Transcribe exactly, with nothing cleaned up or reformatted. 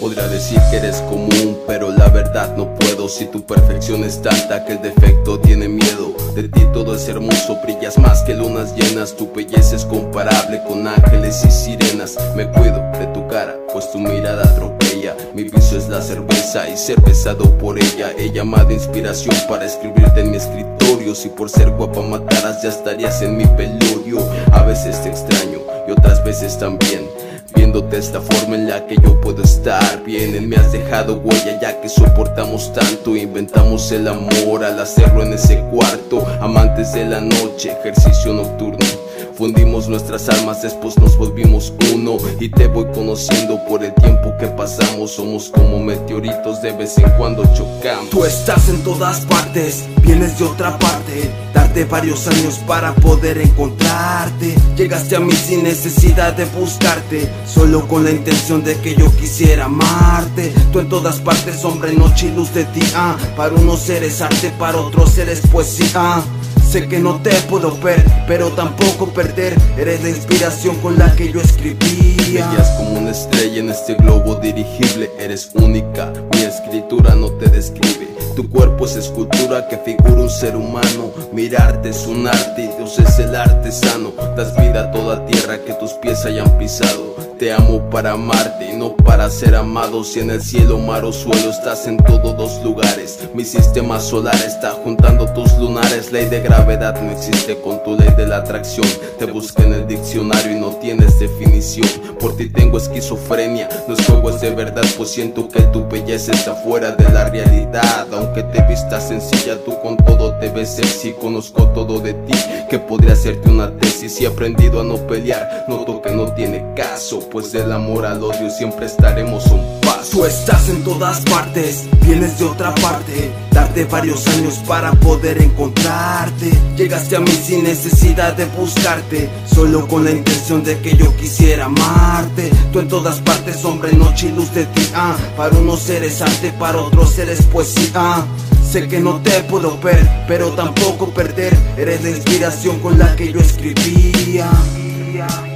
Podría decir que eres común, pero la verdad no puedo. Si tu perfección es tanta que el defecto tiene miedo. De ti todo es hermoso, brillas más que lunas llenas. Tu belleza es comparable con ángeles y sirenas. Me cuido de tu cara, pues tu mirada atropella. Mi vicio es la cerveza y ser besado por ella. Ella me da inspiración para escribirte en mi escritorio. Si por ser guapa mataras ya estarías en mi velorio. A veces te extraño y otras veces también, viéndote esta forma en la que yo puedo estar bien. En mí has dejado huella ya que soportamos tanto. Inventamos el amor al hacerlo en ese cuarto. Amantes de la noche, ejercicio nocturno. Fundimos nuestras almas, después nos volvimos uno. Y te voy conociendo por el tiempo que pasamos. Somos como meteoritos, de vez en cuando chocamos. Tú estás en todas partes, vienes de otra parte. Darte varios años para poder encontrarte. Llegaste a mí sin necesidad de buscarte, solo con la intención de que yo quisiera amarte. Tú en todas partes, sombra, noche y luz de día. Para unos eres arte, para otros eres poesía. Sé que no te puedo ver, pero tampoco perder. Eres la inspiración con la que yo escribía. Brillas como una estrella en este globo dirigible. Eres única, mi escritura no te describe. Tu cuerpo es escultura que figura un ser humano. Mirarte es un arte y Dios es el artesano. Das vida a toda tierra que tus pies hayan pisado. Te amo para amarte y no para ser amado. Si en el cielo, mar o suelo estás en todos los lugares. Mi sistema solar está juntando tus lunares. Ley de gravedad no existe con tu ley de la atracción. Te busqué en el diccionario y no tienes definición. Por ti tengo esquizofrenia, no es juego, es de verdad. Pues siento que tu belleza está fuera de la realidad. Aunque te vistas sencilla, tú con todo te ves sexy. Conozco todo de ti, que podría hacerte una tesis. Y he aprendido a no pelear, noto que no tiene caso, pues del amor al odio siempre estaremos a un paso. Tú estás en todas partes, vienes de otra parte. Darte varios años para poder encontrarte. Llegaste a mí sin necesidad de buscarte, solo con la intención de que yo quisiera amarte. Tú en todas partes, sombra, noche y luz de día. Para unos eres arte, para otros eres poesía. Sé que no te puedo ver, pero tampoco perder. Eres la inspiración con la que yo escribía.